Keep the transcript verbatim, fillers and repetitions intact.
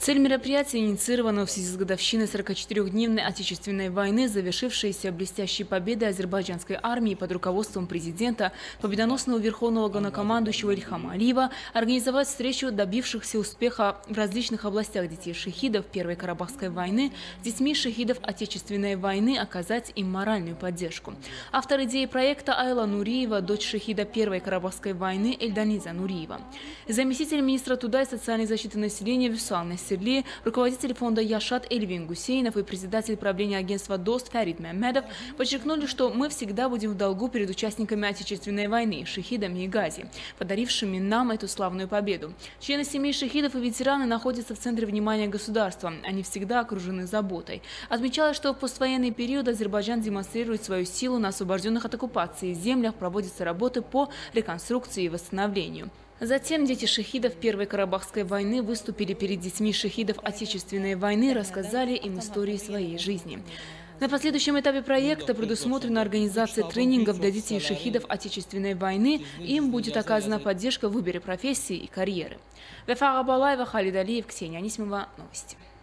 Цель мероприятия инициирована в связи с годовщиной сорокачетырёхдневной Отечественной войны, завершившейся блестящей победой азербайджанской армии под руководством президента, победоносного верховного главнокомандующего Ильхама Алиева, организовать встречу добившихся успеха в различных областях детей-шахидов Первой Карабахской войны с детьми шахидов Отечественной войны, оказать им моральную поддержку. Автор идеи проекта Айла Нуриева, дочь шахида Первой Карабахской войны Эльданиза Нуриева. Заместитель министра труда и социальной защиты населения Вюсал Сергей, руководитель фонда Яшат Эльвин Гусейнов и председатель правления агентства ДОСТ Фарид Мемедов подчеркнули, что мы всегда будем в долгу перед участниками Отечественной войны, шахидами и Гази, подарившими нам эту славную победу. Члены семей шахидов и ветераны находятся в центре внимания государства. Они всегда окружены заботой. Отмечалось, что в поствоенный период Азербайджан демонстрирует свою силу на освобожденных от оккупации землях, проводятся работы по реконструкции и восстановлению. Затем дети шахидов Первой Карабахской войны выступили перед детьми шахидов Отечественной войны, рассказали им истории своей жизни. На последующем этапе проекта предусмотрена организация тренингов для детей шахидов Отечественной войны. Им будет оказана поддержка в выборе профессии и карьеры. Вефа Абалаева, Халид Алиев, Ксения Анисимова. Новости.